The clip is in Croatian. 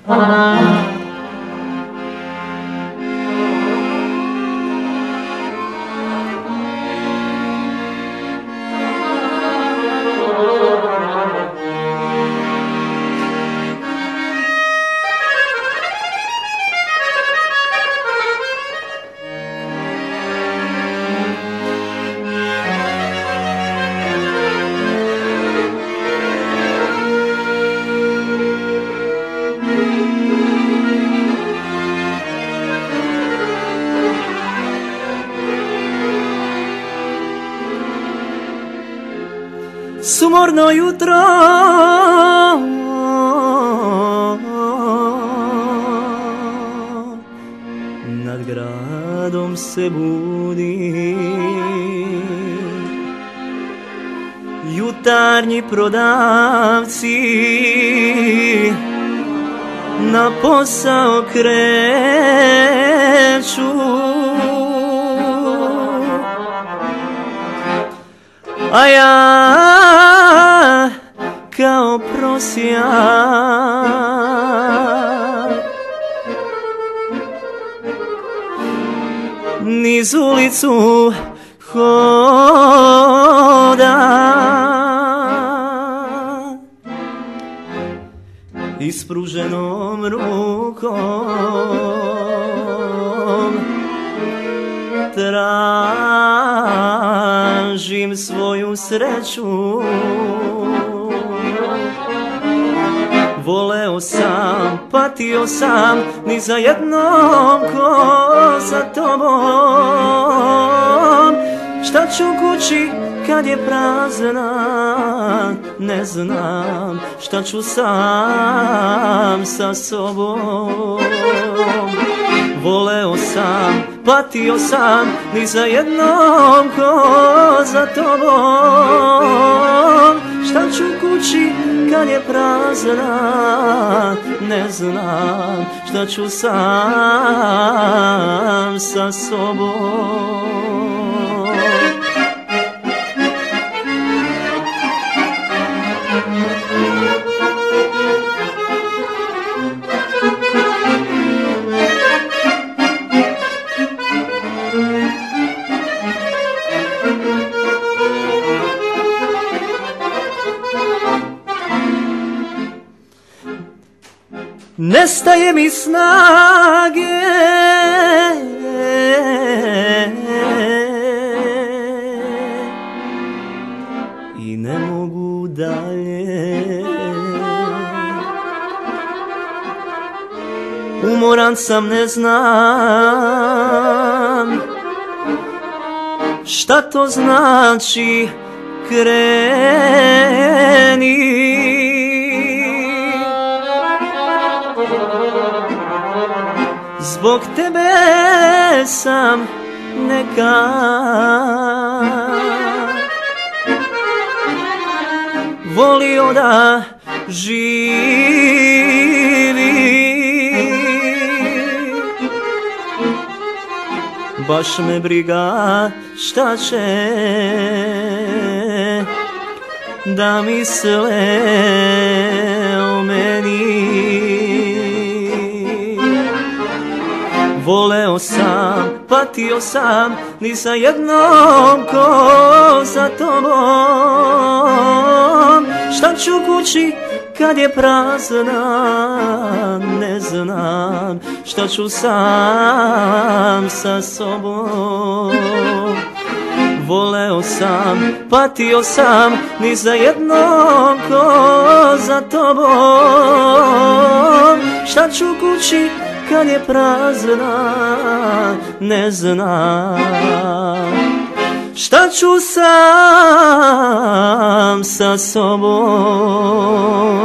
Sumorno jutro nad gradom se budi, jutarnji prodavci na posao kreću, a ja kao prosjak niz ulicu hodam, ispruženom rukom tražim svoju sreću. Voleo sam, patio sam, ni za jednom ko za tobom. Šta ću kući kad je prazna, ne znam. Šta ću sam sa sobom. Voleo sam, patio sam, ni za jednom ko za tobom. Šta ću kući kad je prazna, ne znam. Šta ću sam sa sobom. Nestaje mi snage i ne mogu dalje. Umoran sam, ne znam šta to znači kreni. Zbog tebe sam neka volio da živi. Baš me briga šta će da misle o meni. Voleo sam, patio sam, ni za jednom ko za tobom. Šta ću kući kad je prazna, ne znam. Šta ću sam sa sobom. Voleo sam, patio sam, ni za jednom ko za tobom. Šta ću kući kad je prazna, ne znam. Šta ću sam sa sobom.